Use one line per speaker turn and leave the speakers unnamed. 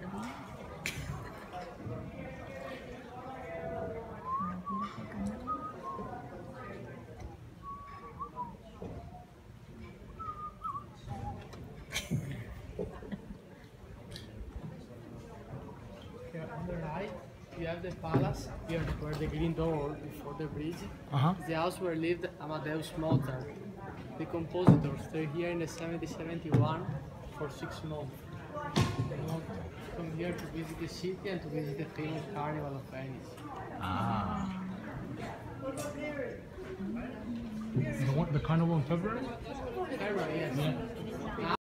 Here on the right, you have the palace, here where the green door before the bridge. It's the house where lived Amadeus Mozart. The compositor stayed here in the 1771 for 6 months. They want to come here to visit the city and to visit the famous Carnival of Venice.
The carnival in February?
February, yes.
Yeah.